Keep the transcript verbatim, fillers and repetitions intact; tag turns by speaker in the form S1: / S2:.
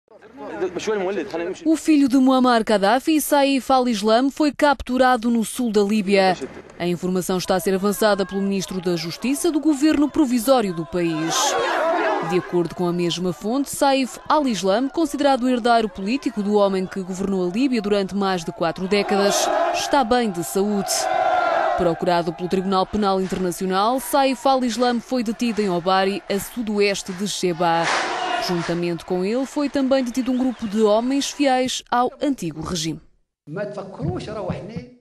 S1: O filho de Muammar Gaddafi, Saif al-Islam, foi capturado no sul da Líbia. A informação está a ser avançada pelo ministro da Justiça do governo provisório do país. De acordo com a mesma fonte, Saif al-Islam, considerado o herdeiro político do homem que governou a Líbia durante mais de quatro décadas, está bem de saúde. Procurado pelo Tribunal Penal Internacional, Saif al-Islam foi detido em Obari, a sudoeste de Shebaa. Juntamente com ele, foi também detido um grupo de homens fiéis ao antigo regime.